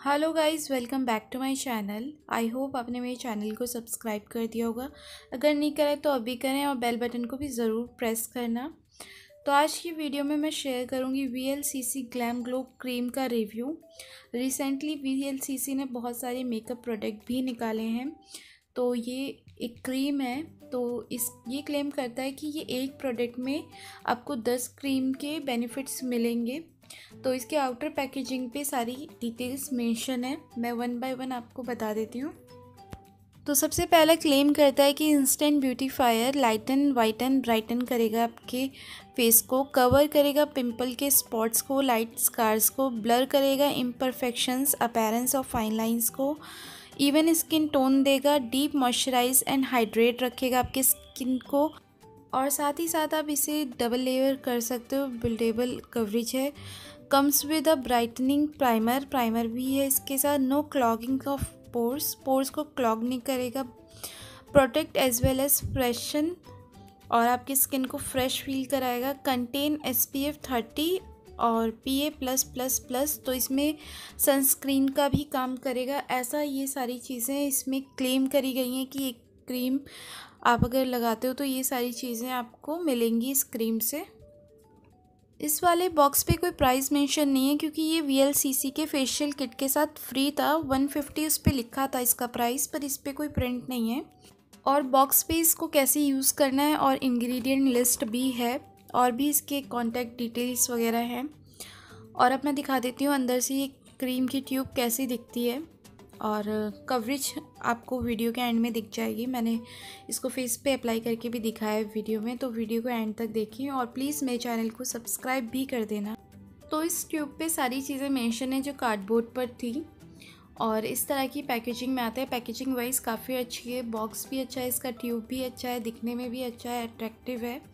Hello guys, welcome back to my channel. I hope आपने मेरे channel को subscribe कर दिया होगा। अगर नहीं करें तो अभी करें और बेल बटन को भी ज़रूर प्रेस करना। तो आज की वीडियो में मैं शेयर करूंगी VLCC ग्लैम ग्लो क्रीम का रिव्यू। रिसेंटली VLCC ने बहुत सारे मेकअप प्रोडक्ट भी निकाले हैं। तो ये एक क्रीम है, तो ये क्लेम करता है कि ये एक प्रोडक्ट में आपको 10 क्रीम के बेनिफिट्स मिलेंगे। तो इसके आउटर पैकेजिंग पे सारी डिटेल्स मेंशन है। मैं वन बाय वन आपको बता देती हूँ। तो सबसे पहला क्लेम करता है कि इंस्टेंट ब्यूटिफायर लाइटन वाइटन ब्राइटन करेगा, आपके फेस को कवर करेगा, पिंपल के स्पॉट्स को, लाइट स्कार्स को ब्लर करेगा, imperfections appearance of fine lines को, इवन स्किन टोन देगा, डीप मॉइस्चराइज एंड हाइड्रेट रखेगा आपके स्किन को। और साथ ही साथ आप इसे डबल लेयर कर सकते हो, बिल्डेबल कवरेज है। Comes with a brightening primer भी है इसके साथ। नो क्लॉगिंग ऑफ पोर्स को क्लॉग नहीं करेगा। Protect as well as freshen और आपकी स्किन को फ्रेश फील कराएगा। कंटेन SPF 30 और PA+++, तो इसमें सनस्क्रीन का भी काम करेगा। ऐसा ये सारी चीज़ें इसमें क्लेम करी गई हैं कि एक क्रीम आप अगर लगाते हो तो ये सारी चीज़ें आपको मिलेंगी इस क्रीम से। इस वाले बॉक्स पे कोई प्राइस मेंशन नहीं है क्योंकि ये VLCC के फेशियल किट के साथ फ्री था। 150 उस पर लिखा था इसका प्राइस, पर इस पर कोई प्रिंट नहीं है। और बॉक्स पे इसको कैसे यूज़ करना है और इंग्रेडिएंट लिस्ट भी है, और भी इसके कॉन्टैक्ट डिटेल्स वगैरह हैं। और अब मैं दिखा देती हूँ अंदर से ये क्रीम की ट्यूब कैसी दिखती है। और कवरेज आपको वीडियो के एंड में दिख जाएगी। मैंने इसको फेस पे अप्लाई करके भी दिखाया है वीडियो में, तो वीडियो को एंड तक देखिए और प्लीज़ मेरे चैनल को सब्सक्राइब भी कर देना। तो इस ट्यूब पे सारी चीज़ें मेंशन है जो कार्डबोर्ड पर थी, और इस तरह की पैकेजिंग में आता है। पैकेजिंग वाइज काफ़ी अच्छी है, बॉक्स भी अच्छा है, इसका ट्यूब भी अच्छा है, दिखने में भी अच्छा है, अट्रैक्टिव है।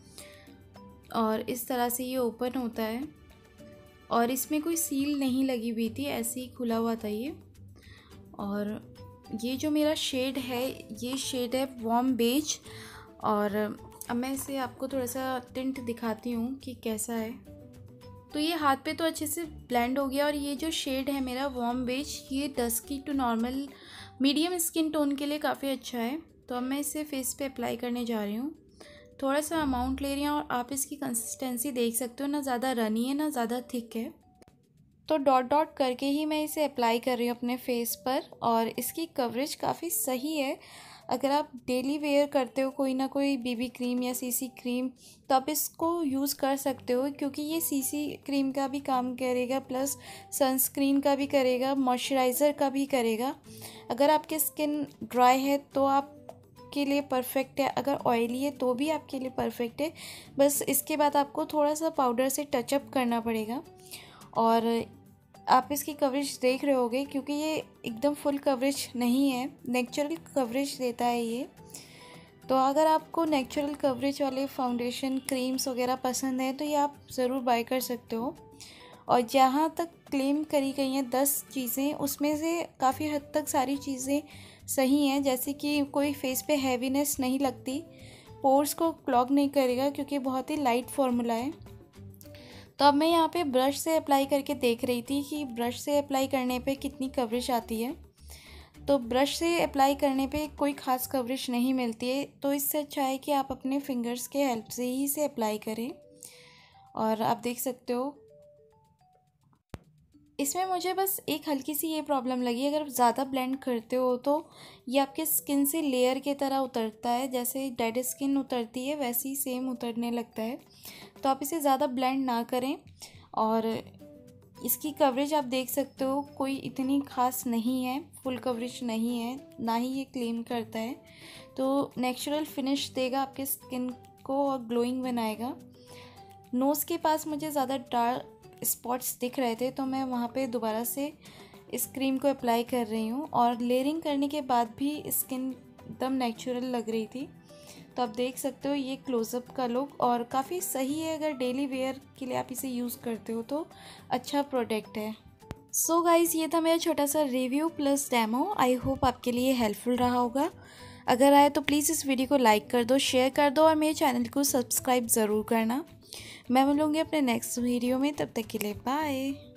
और इस तरह से ये ओपन होता है और इसमें कोई सील नहीं लगी हुई थी, ऐसे ही खुला हुआ था ये। और ये जो मेरा शेड है, ये शेड है वार्म बेज। और अब मैं इसे आपको थोड़ा सा टिंट दिखाती हूँ कि कैसा है। तो ये हाथ पे तो अच्छे से ब्लेंड हो गया। और ये जो शेड है मेरा वार्म बेज, ये dusky to normal medium skin tone के लिए काफ़ी अच्छा है। तो अब मैं इसे फेस पे अप्लाई करने जा रही हूँ। थोड़ा सा अमाउंट ले रही हूँ और आप इसकी कंसिस्टेंसी देख सकते हो, ना ज़्यादा रनी है ना ज़्यादा थिक है। तो डॉट डॉट करके ही मैं इसे अप्लाई कर रही हूँ अपने फेस पर। और इसकी कवरेज काफ़ी सही है। अगर आप डेली वेयर करते हो कोई ना कोई BB क्रीम या CC क्रीम, तो आप इसको यूज़ कर सकते हो, क्योंकि ये CC क्रीम का भी काम करेगा, प्लस सनस्क्रीन का भी करेगा, मॉइस्चराइज़र का भी करेगा। अगर आपकी स्किन ड्राई है तो आप के लिए परफेक्ट है, अगर ऑयली है तो भी आपके लिए परफेक्ट है। बस इसके बाद आपको थोड़ा सा पाउडर से टचअप करना पड़ेगा। और आप इसकी कवरेज देख रहे होगे, क्योंकि ये एकदम फुल कवरेज नहीं है, नेचुरल कवरेज देता है ये। तो अगर आपको नेचुरल कवरेज वाले फाउंडेशन क्रीम्स वगैरह पसंद है तो ये आप ज़रूर बाय कर सकते हो। और जहाँ तक क्लेम करी गई हैं 10 चीज़ें, उसमें से काफ़ी हद तक सारी चीज़ें सही हैं। जैसे कि कोई फेस पे हैवीनेस नहीं लगती, पोर्स को क्लॉग नहीं करेगा क्योंकि बहुत ही लाइट फार्मूला है। तो अब मैं यहाँ पे ब्रश से अप्लाई करके देख रही थी कि ब्रश से अप्लाई करने पे कितनी कवरेज आती है। तो ब्रश से अप्लाई करने पे कोई ख़ास कवरेज नहीं मिलती है, तो इससे अच्छा है कि आप अपने फिंगर्स के हेल्प से ही इसे अप्लाई करें। और आप देख सकते हो इसमें मुझे बस एक हल्की सी ये प्रॉब्लम लगी, अगर ज़्यादा ब्लेंड करते हो तो ये आपके स्किन से लेयर की तरह उतरता है, जैसे डेड स्किन उतरती है वैसे ही सेम उतरने लगता है। तो आप इसे ज़्यादा ब्लेंड ना करें। और इसकी कवरेज आप देख सकते हो कोई इतनी ख़ास नहीं है, फुल कवरेज नहीं है, ना ही ये क्लेम करता है। तो नेचुरल फिनिश देगा आपके स्किन को और ग्लोइंग बनाएगा। नोज़ के पास मुझे ज़्यादा डार्क स्पॉट्स दिख रहे थे, तो मैं वहाँ पे दोबारा से इस क्रीम को अप्लाई कर रही हूँ। और लेयरिंग करने के बाद भी स्किन एकदम नेचुरल लग रही थी। तो आप देख सकते हो ये क्लोज़अप का लुक, और काफ़ी सही है। अगर डेली वेयर के लिए आप इसे यूज़ करते हो तो अच्छा प्रोडक्ट है। सो गाइज़, ये था मेरा छोटा सा review plus demo. I hope आपके लिए हेल्पफुल रहा होगा। अगर आए तो प्लीज़ इस वीडियो को लाइक कर दो, शेयर कर दो और मेरे चैनल को सब्सक्राइब ज़रूर करना। मैं मिलूँगी अपने नेक्स्ट वीडियो में, तब तक के लिए बाय।